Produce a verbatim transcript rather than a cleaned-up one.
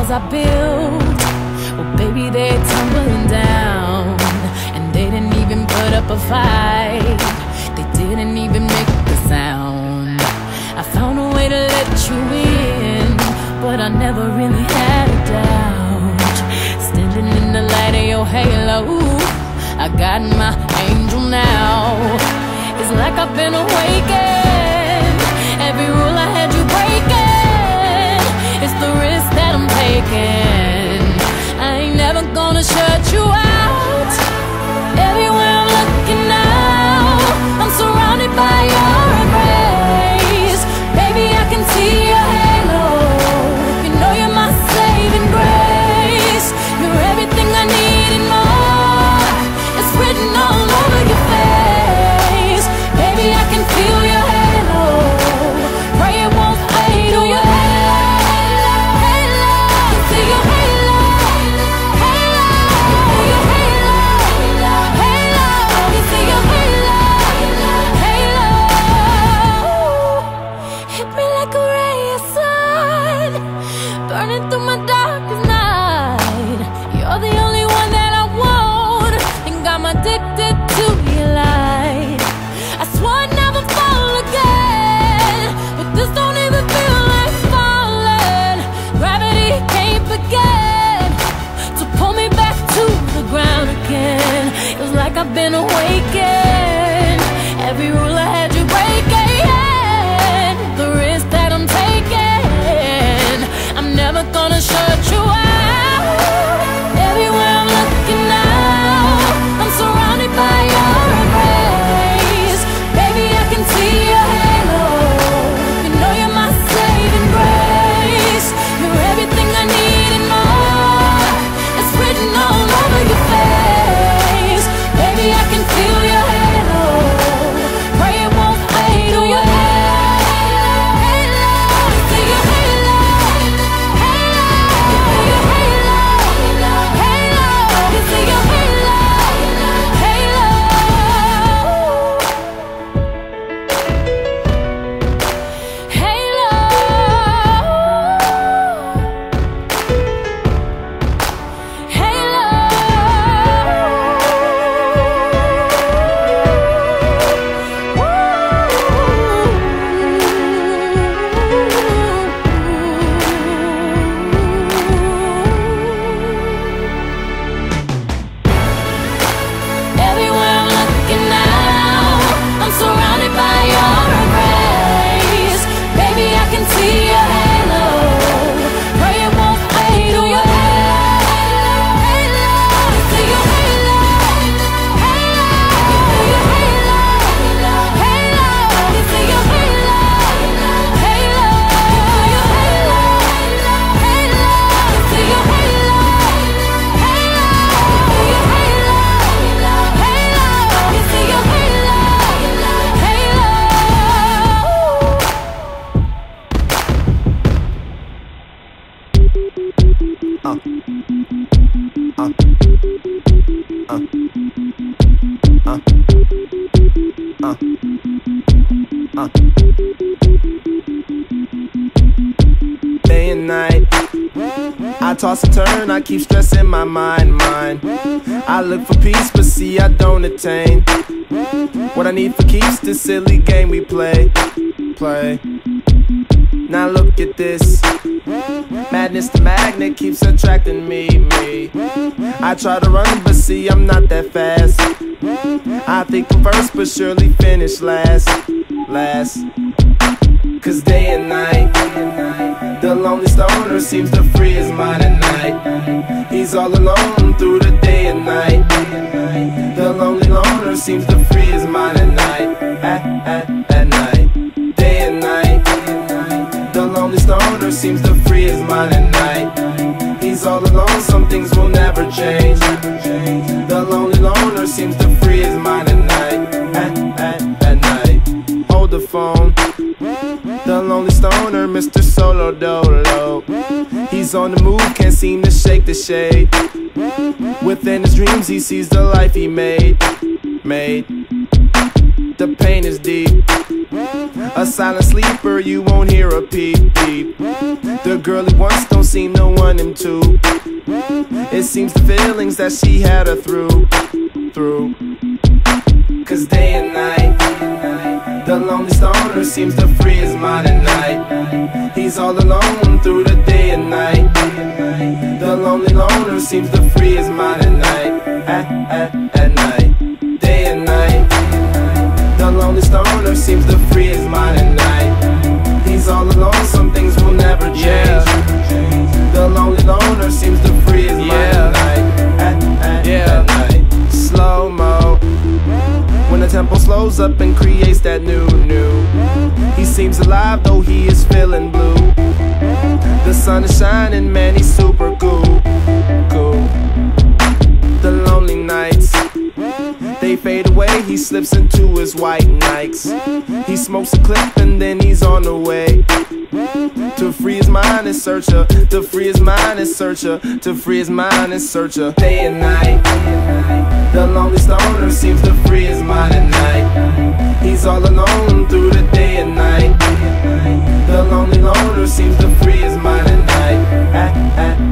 I built, well baby they're tumbling down. And they didn't even put up a fight, they didn't even make a sound. I found a way to let you in, but I never really had a doubt. Standing in the light of your halo, I got my angel now. It's like I've been awakened. Every rule I had you breaking, it's the risk that I'm taking. I ain't never gonna shut you out. Everywhere I'm looking now, I'm surrounded by your embrace. Baby, I can see your halo. You know you're my saving grace. You're everything I need and more. It's written all over your face. Baby, I can feel your halo. Pray it won't fade. Oh, your halo, halo, halo. See your halo, halo. See your halo, halo. You see your halo, halo. Hit me like a ray of sun, burning through my darkest night. You're the only one that I want, and I'm addicted to your light. I swore I'd never fall again, but this don't even feel like falling. Gravity can't begin to pull me back to the ground again. It's like I've been awakened. Every rule I had you breaking, the risk that I'm taking, I'm never gonna shut you out. Everywhere I'm looking now, I'm surrounded by your embrace. Baby, I can see your halo. You know you're my saving grace. You're everything I need and more. It's written all over your face. Baby, I can feel your halo. Pray it won't fade. Oh, your halo, halo. See your halo, halo. See your halo, halo. You see your halo, halo. Halo, everywhere I'm looking now, I'm surrounded by your embrace. Baby, I can see your halo. Pray it won't fade. Oh, your halo, halo. See your halo, halo. See your halo, halo. You see your halo, halo. Your halo, halo. See your halo, halo. See your halo, halo. You see your halo, halo. Uh, uh, uh, uh, uh, uh. Day and night, I toss and turn, I keep stressing my mind, mind. I look for peace, but see I don't attain what I need for keeps. This silly game we play, play. Now look at this. Madness, the magnet keeps attracting me, me. I try to run, but see I'm not that fast. I think I'm first, but surely finish last, last. Cause day and night, the lonely stoner seems to free his mind at night. He's all alone through the day and night. The lonely loner seems to free his mind at night, at, at, at night. Day and night, the lonely stoner seems to free his mind at night. He's all alone, some things will never change. The lonely loner seems to free his mind at night, at, at, at night. Hold the phone. The lonely stoner, Mister Solo Dolo. He's on the move, can't seem to shake the shade. Within his dreams he sees the life he made, made. The pain is deep. A silent sleeper, you won't hear a peep, peep. The girl he wants don't seem to want him going to. It seems the feelings that she had her through, through. Cause day and night, the lonely stoner seems to free his mind at night. He's all alone through the day and night. The lonely loner seems to free his mind at night, at, at, at night. Day and night, the lonely stoner seems to free his mind at night. He's all alone, some things will never change. Yeah. The lonely loner seems to free his mind yeah. at night, at, at, yeah. at night. Slow-mo, when the tempo slows up and creates that new, new. He seems alive though he is feeling blue. The sun is shining, man, he's super cool, cool. The lonely nights, they fade away, he slips into his white Nikes. He smokes a clip and then he's on the way to free his mind and search her, to free his mind and search her, to free his mind and search her. Day and night, the lonely stoner seems to free his mind at night. He's all alone through the day and night. The lonely loner seems to free his mind at night, at, at,